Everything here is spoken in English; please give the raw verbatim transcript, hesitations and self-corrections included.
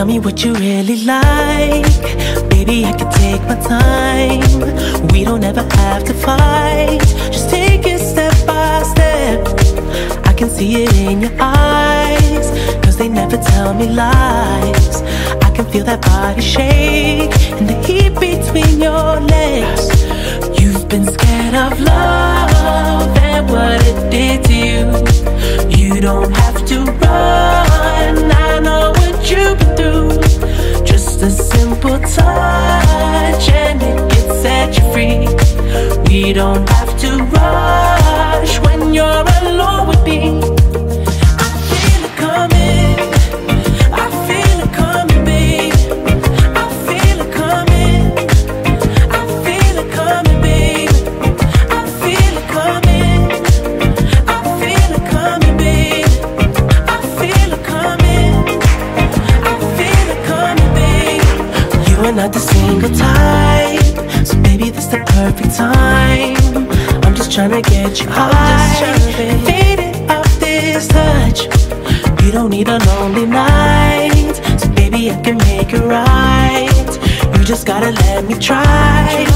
Tell me what you really like. Baby, I can take my time. We don't ever have to fight. Just take it step by step. I can see it in your eyes, cause they never tell me lies. I can feel that body shake and the heat between your legs. You've been scared of love and what it did to you. You don't have to run, I know what you've been through. Just a simple touch and it can set you free. We don't have to rush when you're alone with me. I feel it coming, I feel it coming, babe. I feel it coming, I feel it coming, babe. I feel it coming, I feel it coming, babe. I feel it coming, I feel it coming, babe. You are not the single type, so baby, this the perfect time. I'm just tryna get you high and faded off this touch. You don't need a lonely night, so baby, I can make it right. You just gotta let me try.